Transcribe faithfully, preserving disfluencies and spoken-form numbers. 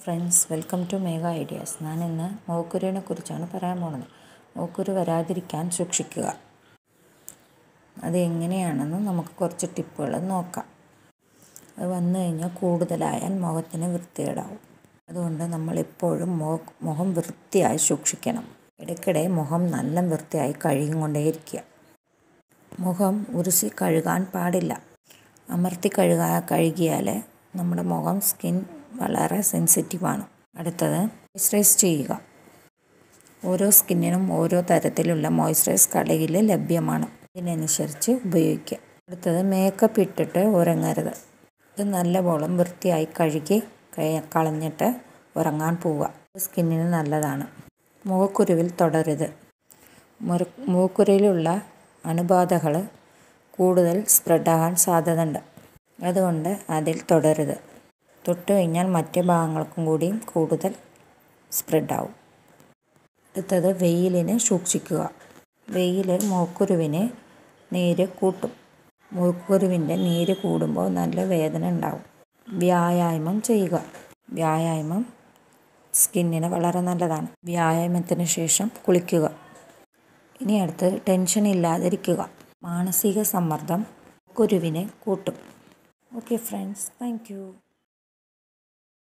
Friends, welcome to Megha ideas. ഞാൻ ഇന്ന് മോക്കുരുവിനെ കുറിച്ചാണ് പറയാൻ പോകുന്നത്. മോക്കുരു വരാതിരിക്കാൻ സൂക്ഷിക്കുക. അത് എങ്ങനെയാണെന്ന് നമുക്ക് കുറച്ച് ടിപ്പുകൾ നോക്കാം. അത് വന്നു കഴിഞ്ഞാൽ കൂടുതലായാൽ മുഖത്തിന് വൃത്തികേടാവും. അതുകൊണ്ട് നമ്മളെപ്പോഴും മുഖ മുഖം വൃത്തിയായി സൂക്ഷിക്കണം. ഇടയ്ക്കിടെ മുഖം നല്ല വൃത്തിയായി കഴുകിക്കൊണ്ടേയിരിക്കുക. മുഖം ഉരസി കഴുകാൻ പാടില്ല. അമർത്തി കഴുകാ കഴുകിയാൽ നമ്മുടെ മുഖം സ്കിൻ വളരെ സെൻസിറ്റീവാണ്. അടുത്തത് മോയ്സ്ചറൈസ് ചെയ്യുക. ഓരോ സ്കിന്നിനും ഓരോ തരത്തിലുള്ള മോയ്സ്ചറൈസ് കടയിൽ ലഭ്യമാണ്. ഇതിനനുസരിച്ച് ഉപയോഗിക്കുക. അടുത്തത് മേക്കപ്പ് ഇട്ടിട്ട് ഉറങ്ങരുത്. ഇത് നല്ലപോലെ വൃത്തിയായി കഴുകി കളഞ്ഞിട്ട് ഉറങ്ങാൻ പോവുക. സ്കിന്നിന് നല്ലതാണ്. മുഖക്കുരുവിൽ തൊടരുത്. മുറ മുഖക്കുരുവിലുള്ള അണുബാധകൾ കൂടുതൽ സ്പ്രെഡാകാൻ സാധ്യതയുണ്ട്. അതുകൊണ്ട് അതിൽ തൊടരുത്. തൊട്ട് കഴിഞ്ഞാൽ മറ്റ് ഭാഗങ്ങൾക്കും കൂടിയും കൂടുതൽ സ്പ്രെഡാവും. അടുത്തത് വെയിലിനെ സൂക്ഷിക്കുക. വെയിൽ മുഖക്കുരുവിന് നീര് കൂട്ടും. മുഖക്കുരുവിൻ്റെ നീര് കൂടുമ്പോൾ നല്ല വേദന ഉണ്ടാവും. വ്യായാമം ചെയ്യുക. വ്യായാമം സ്കിന്നിന് വളരെ നല്ലതാണ്. വ്യായാമത്തിന് ശേഷം കുളിക്കുക. ഇനി അടുത്ത് ടെൻഷൻ ഇല്ലാതിരിക്കുക. മാനസിക സമ്മർദ്ദം മുഖക്കുരുവിനെ കൂട്ടും. Okay friends, thank U.